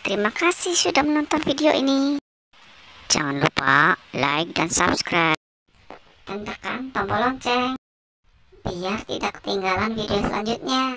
Terima kasih sudah menonton video ini. Jangan lupa like dan subscribe. Dan tekan tombol lonceng biar tidak ketinggalan video selanjutnya.